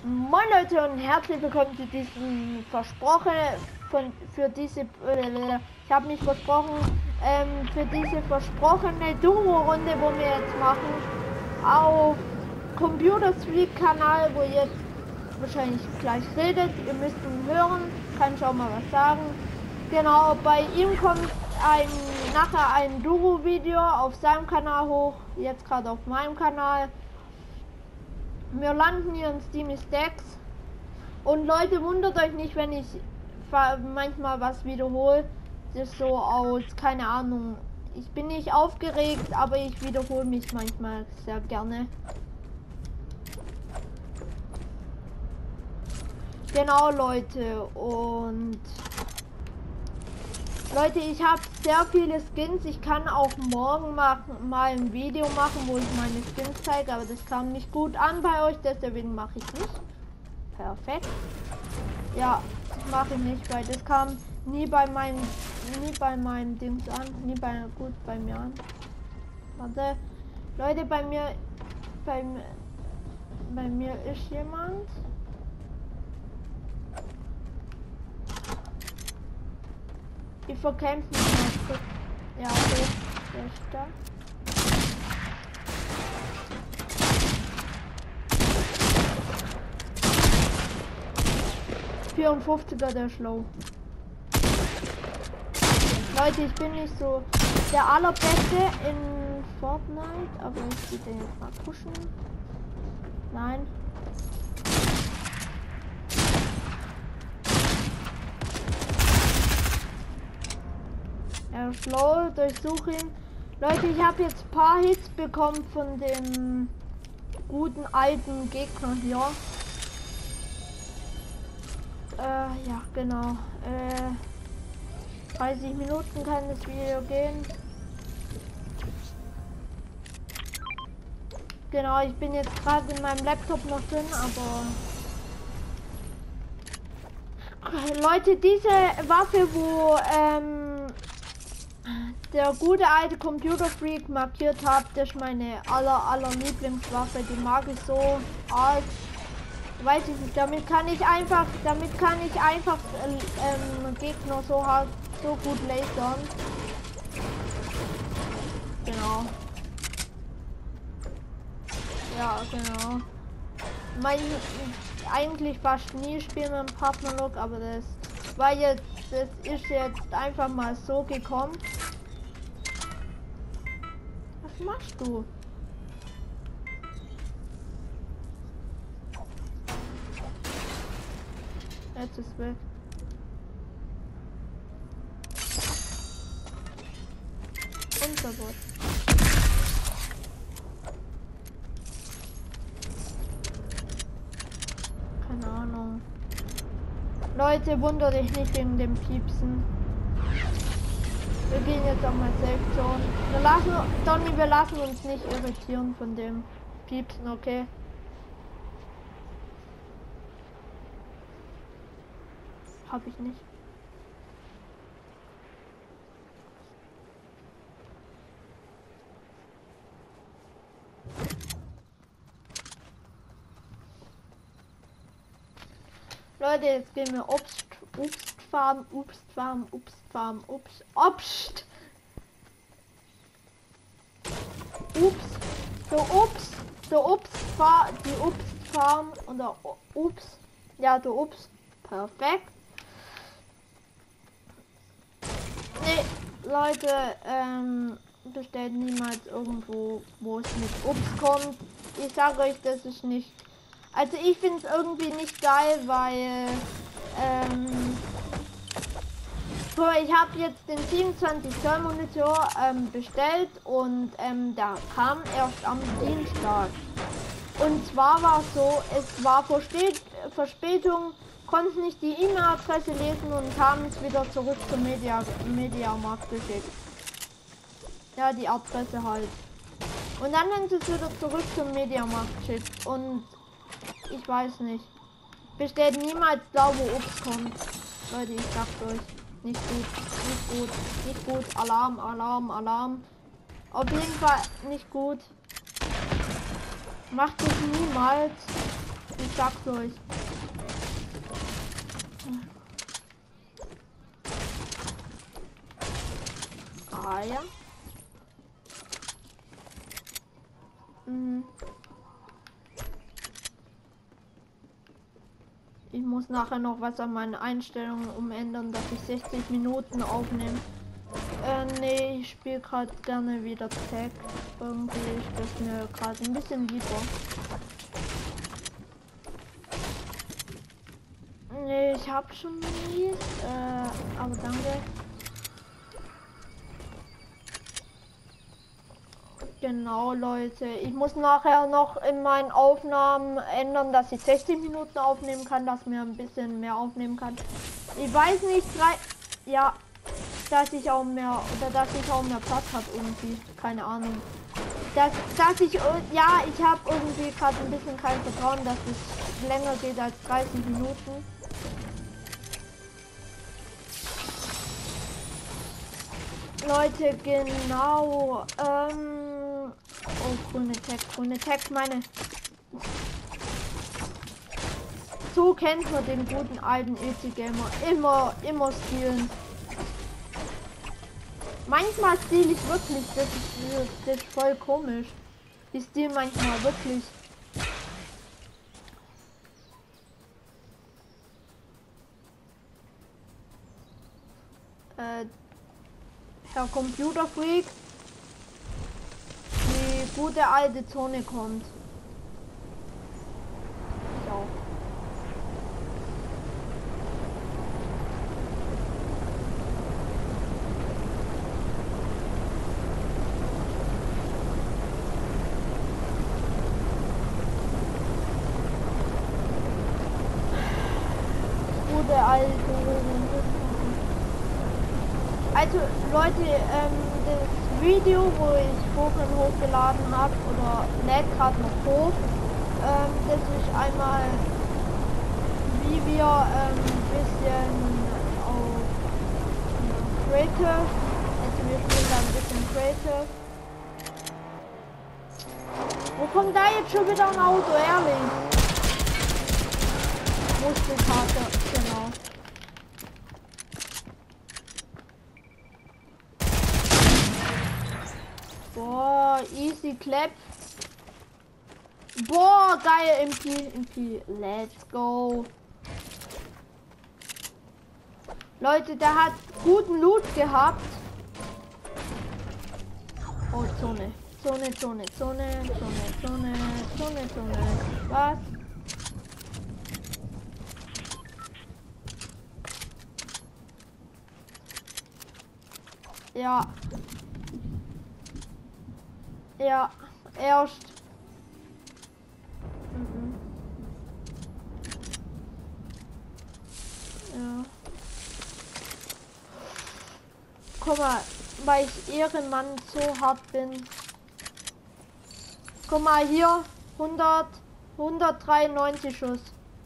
Moin Leute und herzlich willkommen zu diesem ich habe mich versprochen, für diese versprochene Duo-Runde, wo wir jetzt machen, auf Computer Street Kanal, wo ihr wahrscheinlich gleich redet, ihr müsst ihn hören, kann ich auch mal was sagen. Genau, bei ihm kommt nachher ein Duo-Video auf seinem Kanal hoch, jetzt gerade auf meinem Kanal. Wir landen hier in Steamy Stacks. Und Leute, wundert euch nicht, wenn ich manchmal was wiederhole. Das ist so aus, keine Ahnung. Ich bin nicht aufgeregt, aber ich wiederhole mich manchmal sehr gerne. Genau, Leute. Und Leute, ich habe sehr viele Skins. Ich kann auch morgen mal ein Video machen, wo ich meine Skins zeige, aber das kam nicht gut an bei euch, deswegen mache ich nicht. Perfekt. Ja, das mache ich nicht, weil das kam nie bei meinem Dings an, gut bei mir an. Warte, Leute, bei mir ist jemand. Ich verkämpfe mich mal kurz. Ja, okay, der ist da. Der Schlau. Leute, ich bin nicht so der allerbeste in Fortnite, aber ich will den jetzt mal pushen. Nein. Ja, Schlau, durchsuche ihn. Leute, ich habe jetzt ein paar Hits bekommen von dem guten alten Gegner hier. Ja, genau. 30 Minuten kann das Video gehen. Genau, ich bin jetzt gerade in meinem Laptop noch drin, aber Leute, diese Waffe, wo der gute alte Computer Freak markiert hat, das ist meine aller Lieblingswaffe. Die mag ich so arg. Weiß ich nicht, damit kann ich einfach Gegner so gut lasern. Genau. Ja, genau. Eigentlich fast nie spielen mit dem Partnerlook, aber das ist jetzt einfach mal so gekommen. Was machst du? Jetzt ist weg. Unterbot. Keine Ahnung. Leute, wundert euch nicht wegen dem Piepsen. Wir gehen jetzt auch mal Safe Zone. Wir lassen uns nicht irritieren von dem Piepsen, okay? Hab ich nicht. Leute, jetzt gehen wir Obst farmen. Die Obstfarm oder Obst. Ja, der Obst. Perfekt. Nee, Leute, bestellt niemals irgendwo, wo es mit Obst kommt. Ich sage euch, das ist nicht. Also ich finde es irgendwie nicht geil, weil ich habe jetzt den 27 Zoll Monitor bestellt und der kam erst am Dienstag. Und zwar war es so, es war Verspätung, konnten nicht die E-Mail-Adresse lesen und haben es wieder zurück zum Mediamarkt geschickt. Ja, die Adresse halt. Und dann haben sie es wieder zurück zum Mediamarkt geschickt und ich weiß nicht. Bestellt niemals da, wo Obst kommt. Leute, ich sag's euch. Nicht gut. Alarm. Auf jeden Fall nicht gut. Macht es niemals. ich sag's euch. Ah ja. Ich muss nachher noch was an meinen Einstellungen umändern, dass ich 60 Minuten aufnehme. Nee, ich spiele gerade gerne wieder Tag. Irgendwie ist das mir gerade ein bisschen lieber. Nee, ich habe schon Mies, aber danke. Genau, Leute. Ich muss nachher noch in meinen Aufnahmen ändern, dass ich 60 Minuten aufnehmen kann, dass mir ein bisschen mehr aufnehmen kann. Ich weiß nicht, ja, dass ich auch mehr oder dass ich auch mehr Platz habe irgendwie. Keine Ahnung. Dass ich, ja, ich habe irgendwie gerade ein bisschen kein Vertrauen, dass es länger geht als 30 Minuten. Leute, genau. Oh, grüne Tag, meine. So kennt man den guten alten Easy Gamer. Immer spielen. Manchmal stehle ich wirklich, das ist voll komisch. Ich stehle manchmal wirklich. Herr Computerfreak. Die gute alte Zone kommt. So. Gute alte. Also Leute, das Video, wo ich vorhin hochgeladen habe, oder lädt gerade noch hoch, das ist einmal, wie wir ein bisschen auf Creative, also wir spielen da ein bisschen Creative. Wo kommt da jetzt schon wieder ein Auto, ehrlich? Muskelkarte, genau. Boah, easy clap. Boah, geil, MP, let's go. Leute, der hat guten Loot gehabt. Oh, Zone. Was? Ja. Ja, erst. Ja. Guck mal, weil ich Ehrenmann so hart bin. Guck mal hier, 193 Schuss.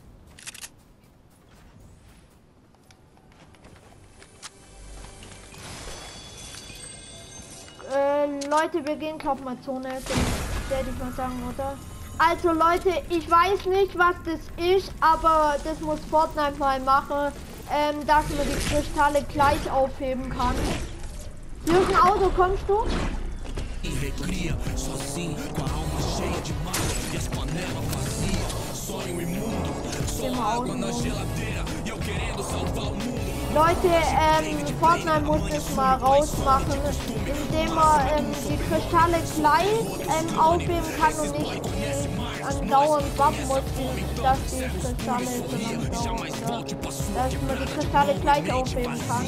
Leute, wir gehen glaub mal Zone, werde ich mal sagen, oder? Also Leute, ich weiß nicht, was das ist, aber das muss Fortnite mal machen, dass man die Kristalle gleich aufheben kann. Hier ist ein Auto, kommst du? Geh mal außen. Leute, Fortnite muss das mal rausmachen, indem man die Kristalle gleich aufheben kann und nicht andauernd warten muss, dass die Kristalle so lange dauern, oder dass man die Kristalle gleich aufheben kann.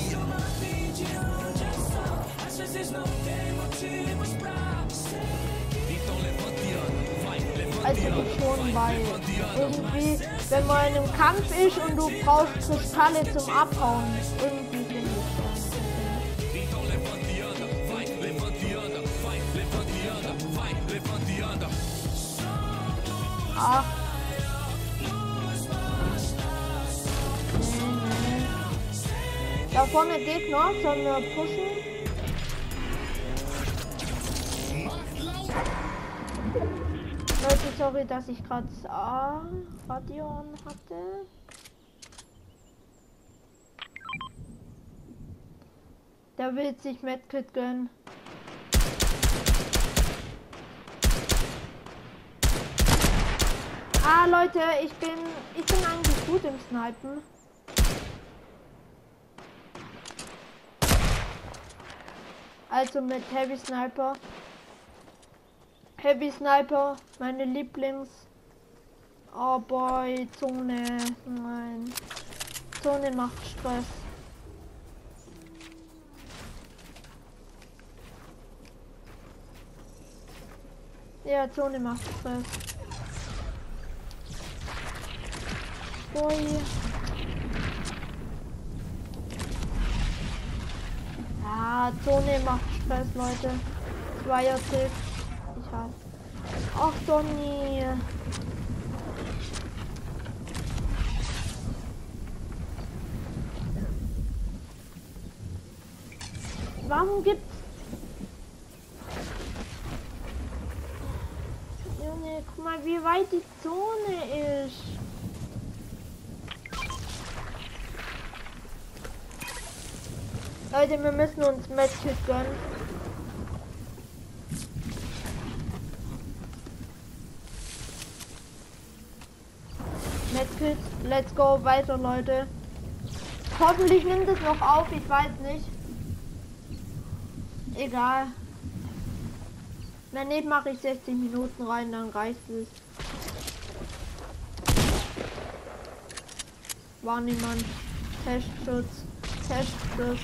Also ich schon, weil irgendwie, wenn man in einem Kampf ist und du brauchst Kristalle zum Abhauen, irgendwie finde ich das. Ach. Nee. Da vorne Gegner, sollen wir pushen? Leute, sorry, dass ich gerade Radio on hatte. Der will sich Medkit gönnen. Leute, ich bin eigentlich gut im Snipen. Also mit Heavy Sniper. Heavy Sniper, meine Lieblings. Oh boy, Zone. Nein. Zone macht Stress. Ja, Zone macht Stress. Boy. Ja, Zone macht Stress, Leute. Zweier-Tipp. Ich hab. Ach, Donny. Warum gibt's... Junge, guck mal, wie weit die Zone ist. Leute, wir müssen uns Medkit gönnen. Medkit, let's go, weiter, Leute. Hoffentlich nimmt es noch auf, ich weiß nicht. Egal. Wenn nicht, mache ich 60 Minuten rein, dann reicht es. War niemand. Testschutz. Testschutz.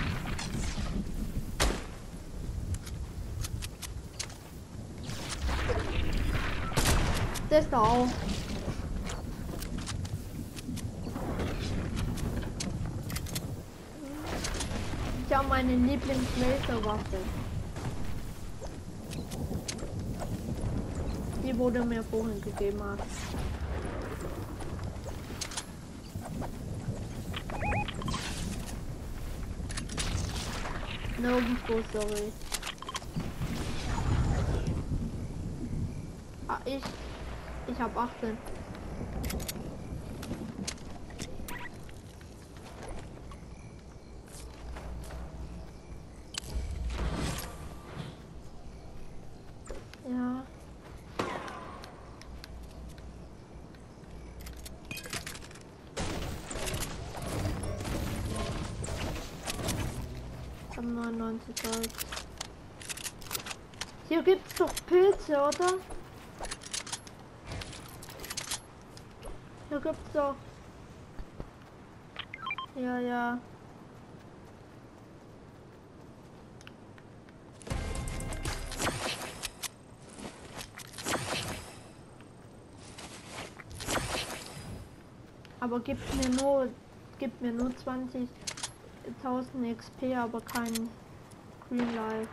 Das da auch. Ich habe meine Lieblings-Laserwaffe. Die wurde mir vorhin gegeben hat. Nirgendwo, sorry. Ich habe 18. Ja. Ich habe 99 Holz. Hier gibt's doch Pilze, oder? Hier gibt's doch. Ja, ja. Aber gibt mir nur 20.000 XP, aber kein Green Life.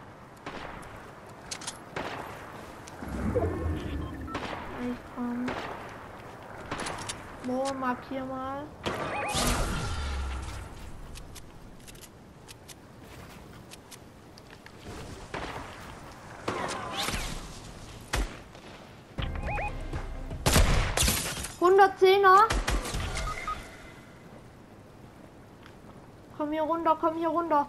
Ich komm. Wo, markier mal. Hundertzehner. Komm hier runter, komm hier runter.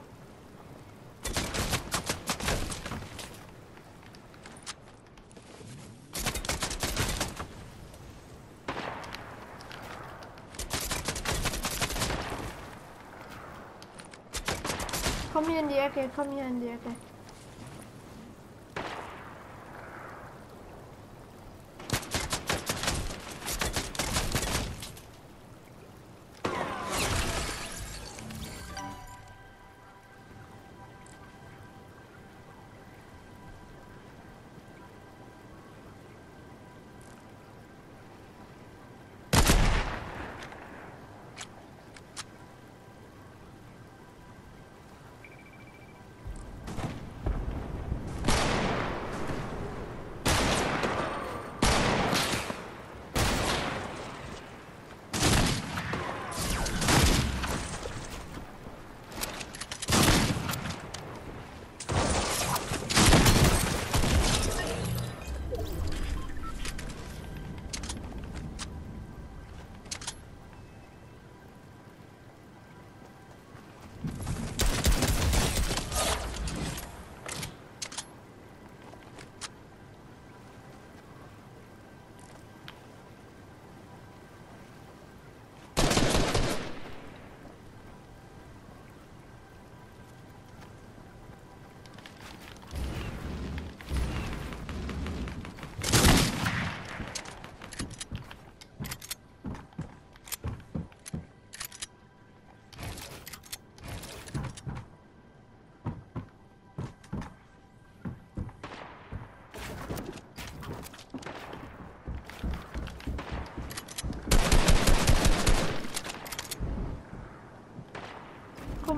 Komm hier in die Ecke, komm hier in die Ecke.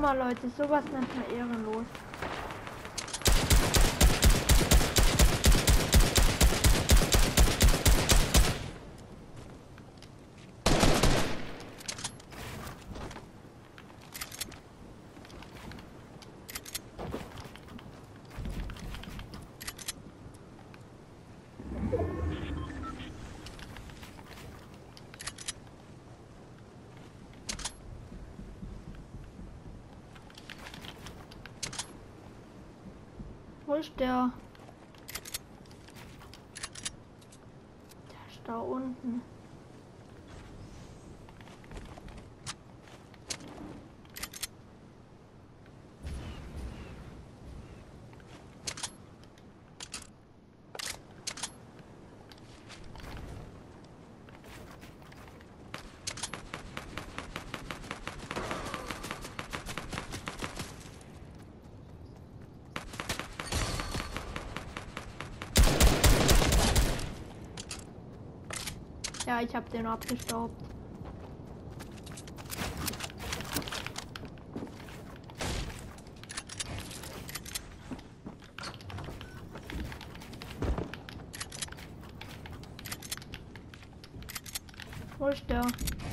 mal, Leute, sowas nennt man ehrenlos. Wo ist der? Der ist da unten. Ja, ich habe den abgestaubt. Wo ist der?